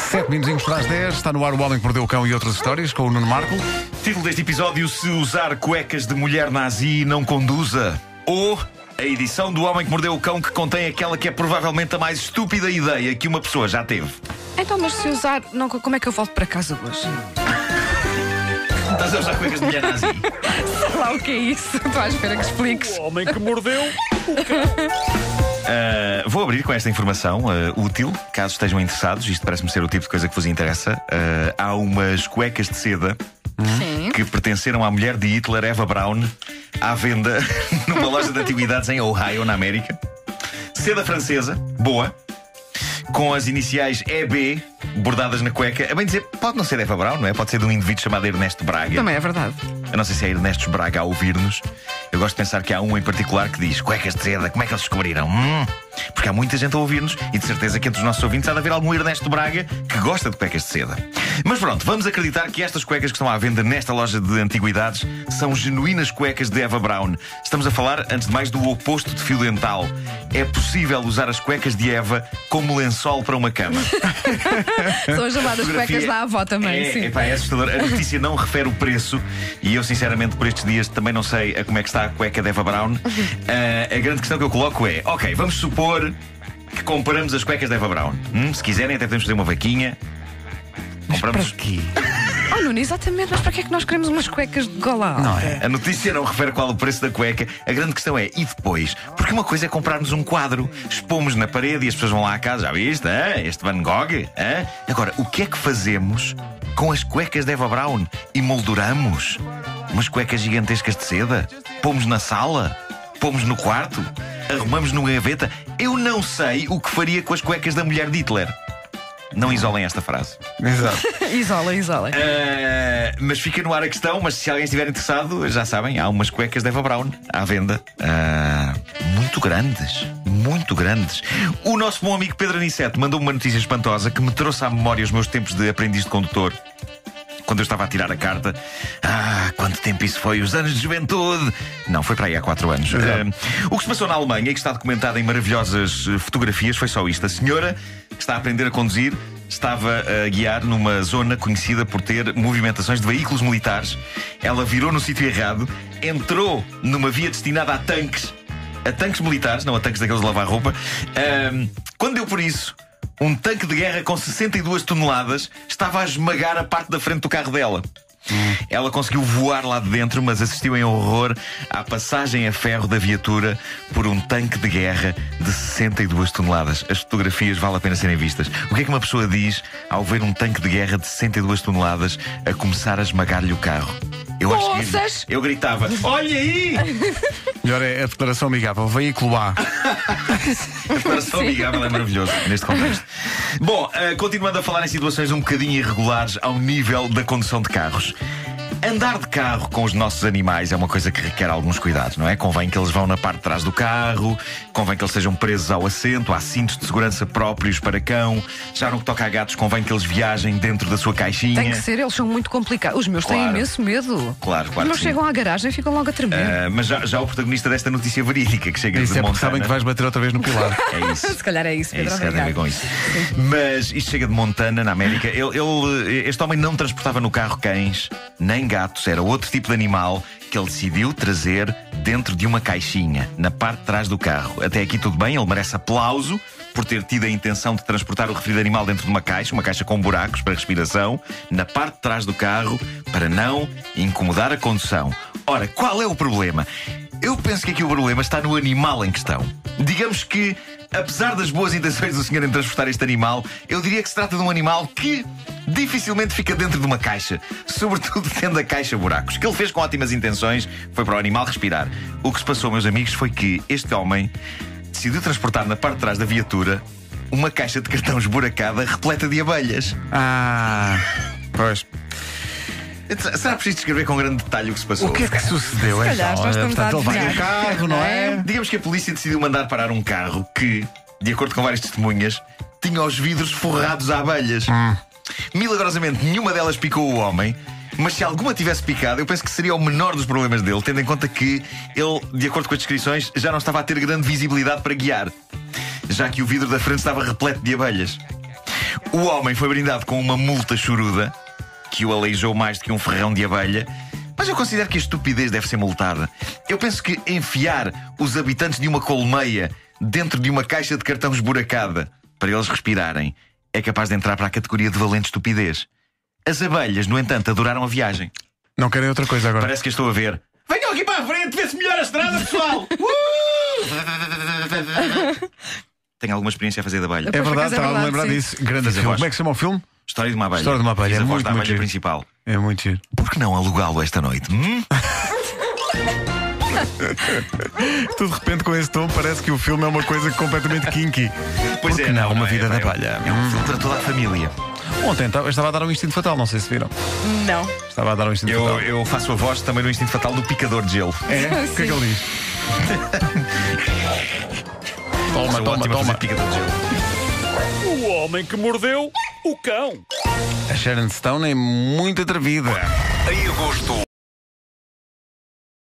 7 minutinhos para as 10, está no ar O Homem que Mordeu o Cão e outras histórias, com o Nuno Marco. Título deste episódio: Se usar cuecas de mulher nazi não conduza. Ou a edição do Homem que Mordeu o Cão que contém aquela que é provavelmente a mais estúpida ideia que uma pessoa já teve. Então, mas se usar, não, como é que eu volto para casa hoje? Estás a usar cuecas de mulher nazi? Sei lá o que é isso. Estou à espera que expliques. O homem que mordeu o cão. Vou abrir com esta informação útil, caso estejam interessados. Isto parece-me ser o tipo de coisa que vos interessa. Há umas cuecas de seda que pertenceram à mulher de Hitler, Eva Braun, à venda numa loja de antiguidades em Ohio, na América. Seda francesa, boa, com as iniciais EB bordadas na cueca. A bem dizer, pode não ser Eva Braun, não é? Pode ser de um indivíduo chamado Ernesto Braga. Também é verdade. Eu não sei se é Ernesto Braga a ouvir-nos. Eu gosto de pensar que há um em particular que diz: cuecas de seda, como é que eles descobriram? Porque há muita gente a ouvir-nos e de certeza que entre os nossos ouvintes há de haver algum Ernesto Braga que gosta de cuecas de seda. Mas pronto, vamos acreditar que estas cuecas que estão à venda nesta loja de antiguidades são genuínas cuecas de Eva Braun. Estamos a falar, antes de mais, do oposto de fio dental. É possível usar as cuecas de Eva como lençol para uma cama. São as chamadas cuecas da avó também, sim. É assustador. A notícia não refere o preço e eu, sinceramente, por estes dias também não sei como é que está a cueca de Eva Braun. A grande questão que eu coloco é: ok, vamos supor que comparamos as cuecas de Eva Braun. Se quiserem, até podemos fazer uma vaquinha. Compramos. Para quê? Oh, Nuno, exatamente, mas para que é que nós queremos umas cuecas de gola alta? Não é? A notícia não refere qual o preço da cueca. A grande questão é: e depois? Porque uma coisa é comprarmos um quadro, expomos na parede e as pessoas vão lá à casa. Já viste? Este Van Gogh? Agora, o que é que fazemos com as cuecas de Eva Braun? Emolduramos? Umas cuecas gigantescas de seda? Pomos na sala? Pomos no quarto? Arrumamos numa gaveta? Eu não sei o que faria com as cuecas da mulher de Hitler. Não isolem esta frase. Exato. Isolem. Mas fica no ar a questão. Mas se alguém estiver interessado, já sabem, há umas cuecas de Eva Braun à venda. Muito grandes. Muito grandes. O nosso bom amigo Pedro Aniceto mandou-me uma notícia espantosa que me trouxe à memória os meus tempos de aprendiz de condutor, quando eu estava a tirar a carta. Quanto tempo isso foi? Os anos de juventude. Não, foi para aí há 4 anos. O que se passou na Alemanha e que está documentado em maravilhosas fotografias foi só isto. A senhora que está a aprender a conduzir estava a guiar numa zona conhecida por ter movimentações de veículos militares. Ela virou no sítio errado, entrou numa via destinada a tanques militares, não a tanques daqueles de lavar roupa. Quando deu por isso, um tanque de guerra com 62 toneladas estava a esmagar a parte da frente do carro dela. Ela conseguiu voar lá de dentro, mas assistiu em horror à passagem a ferro da viatura por um tanque de guerra de 62 toneladas. As fotografias vale a pena serem vistas. O que é que uma pessoa diz ao ver um tanque de guerra de 62 toneladas a começar a esmagar-lhe o carro? Eu acho que eu gritava: olha aí! Melhor é a declaração amigável. Veículo A. A declaração amigável é maravilhoso neste contexto. Bom, continuando a falar em situações um bocadinho irregulares ao nível da condução de carros. Andar de carro com os nossos animais é uma coisa que requer alguns cuidados, não é? Convém que eles vão na parte de trás do carro, convém que eles sejam presos ao assento, há cintos de segurança próprios para cão. Já no que toca a gatos, convém que eles viajem dentro da sua caixinha. Tem que ser, eles são muito complicados. Os meus têm imenso medo. Claro. Os meus chegam à garagem e ficam logo a tremer. Mas já o protagonista desta notícia verídica que chega Isso de é porque Montana. sabem que vais bater outra vez no pilar. É isso. Se calhar é isso, Pedro. Tem a ver com isso. Mas isto chega de Montana, na América. Este homem não transportava no carro cães nem gatos, era outro tipo de animal que ele decidiu trazer dentro de uma caixinha, na parte de trás do carro. Até aqui tudo bem, ele merece aplauso por ter tido a intenção de transportar o referido animal dentro de uma caixa com buracos para respiração, na parte de trás do carro, para não incomodar a condução. Ora, qual é o problema? Eu penso que aqui o problema está no animal em questão. Digamos que, apesar das boas intenções do senhor em transportar este animal, eu diria que se trata de um animal que dificilmente fica dentro de uma caixa, sobretudo tendo a caixa buracos. O que ele fez com ótimas intenções foi para o animal respirar. O que se passou, meus amigos, foi que este homem decidiu transportar na parte de trás da viatura uma caixa de cartão esburacada repleta de abelhas. Pois. Será preciso descrever com grande detalhe o que se passou? O que é que sucedeu? Se calhar, nós estamos a Portanto, ele vai no adivinhar. carro, não é? Digamos que a polícia decidiu mandar parar um carro que, de acordo com várias testemunhas, tinha os vidros forrados a abelhas. Milagrosamente, nenhuma delas picou o homem. Mas se alguma tivesse picado, eu penso que seria o menor dos problemas dele, tendo em conta que ele, de acordo com as descrições, já não estava a ter grande visibilidade para guiar, já que o vidro da frente estava repleto de abelhas. O homem foi brindado com uma multa choruda que o aleijou mais do que um ferrão de abelha. Mas eu considero que a estupidez deve ser multada. Eu penso que enfiar os habitantes de uma colmeia dentro de uma caixa de cartão esburacada para eles respirarem é capaz de entrar para a categoria de valente estupidez. As abelhas, no entanto, adoraram a viagem. Não querem outra coisa agora. Parece que estou a ver. Venham aqui para a frente, vê-se melhor a estrada, pessoal! Tenho alguma experiência a fazer de abelha. É verdade, acaso é estava a verdade, lembrar sim. disso. Grande Fiz a filme. voz. Como é que se chama o filme? História de uma abelha. História de uma abelha. Fiz É a voz muito, da muito abelha giro. principal. É muito giro. Por que não alugá-lo esta noite? Tu de repente com esse tom parece que o filme é uma coisa completamente kinky. Pois Por que não? Uma vida da abelha. É um filme para toda a família. Ontem estava a dar um instinto fatal, não sei se viram. Não. Estava a dar um instinto fatal. Eu faço a voz também no instinto fatal do picador de gelo. É? O que é que ele diz? Toma, Sou toma, ótimo a fazer toma. picador de gelo. O homem que mordeu o cão. A Sharon Stone é muito atrevida. Em agosto,